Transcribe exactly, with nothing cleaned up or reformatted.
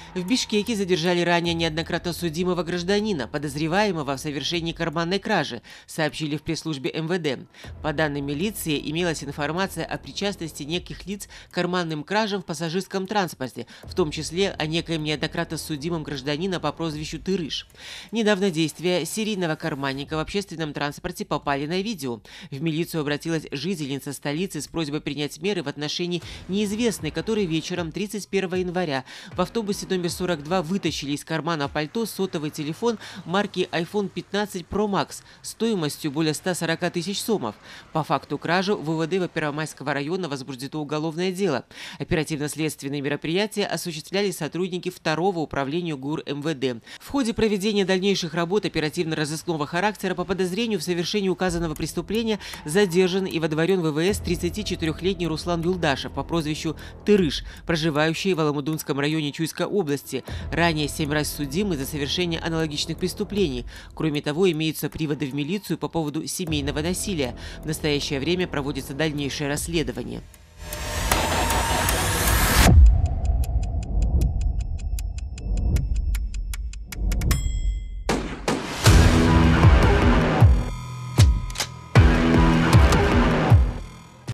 В Бишкеке задержали ранее неоднократно судимого гражданина, подозреваемого в совершении карманной кражи, сообщили в пресс-службе эм вэ дэ. По данным милиции, имелась информация о причастности неких лиц к карманным кражам в пассажирском транспорте, в том числе о некоем неоднократно судимом гражданина по прозвищу Тырыш. Недавно действия серийного карманника в общественном транспорте попали на видео. В милицию обратилась жительница столицы с просьбой принять меры в отношении неизвестной, который вечером тридцать первого января в автобусе номер сорок два вытащили из кармана пальто сотовый телефон марки айфон пятнадцать про макс стоимостью более ста сорока тысяч сомов. По факту кражи в вэ вэ дэ Первомайского района возбуждено уголовное дело. Оперативно-следственные мероприятия осуществляли сотрудники второго управления ГУР эм вэ дэ. В ходе проведения дальнейших работ оперативно-розыскного характера по подозрению в совершении указанного преступления задержан и водворен в вэ вэ эс тридцатичетырёхлетний Руслан Юлдашев по прозвищу Тырыш, проживающий в Аламудунском районе Чуйской области, ранее семь раз судимый за совершение аналогичных преступлений. Кроме того, имеются приводы в милицию по поводу семейного насилия. В настоящее время проводится дальнейшее расследование.